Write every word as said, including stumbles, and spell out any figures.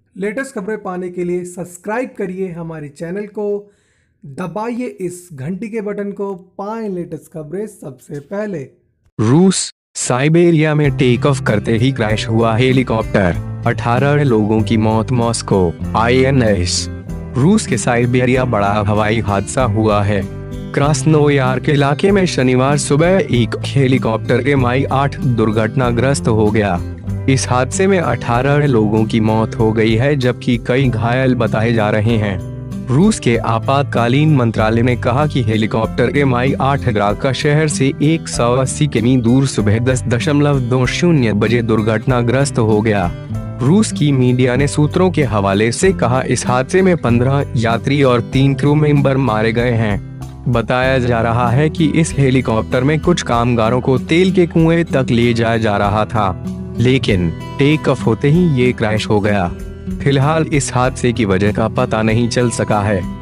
Latest खबरें पाने के लिए सब्सक्राइब करिए हमारे चैनल को, दबाइए इस घंटी के बटन को, पाएं लेटेस्ट खबरें सबसे पहले। रूस साइबेरिया में टेक ऑफ करते ही क्रैश हुआ हेलीकॉप्टर, अठारह लोगों की मौत। मॉस्को आई एन एस रूस के साइबेरिया बड़ा हवाई हादसा हुआ है। क्रास्नोयार्क इलाके में शनिवार सुबह एक हेलीकॉप्टर एम आई आठ दुर्घटनाग्रस्त हो गया। इस हादसे में अठारह लोगों की मौत हो गई है, जबकि कई घायल बताए जा रहे हैं। रूस के आपातकालीन मंत्रालय ने कहा कि हेलीकॉप्टर एम आई आठ ड्राका शहर से एक सौ अस्सी किमी दूर सुबह दस दशमलव दो शून्य बजे दुर्घटनाग्रस्त हो गया। रूस की मीडिया ने सूत्रों के हवाले से कहा, इस हादसे में पंद्रह यात्री और तीन क्रू मेंबर मारे गए हैं। बताया जा रहा है कि इस हेलीकॉप्टर में कुछ कामगारों को तेल के कुएं तक ले जाया जा रहा था, लेकिन टेक ऑफ होते ही ये क्रैश हो गया। फिलहाल इस हादसे की वजह का पता नहीं चल सका है।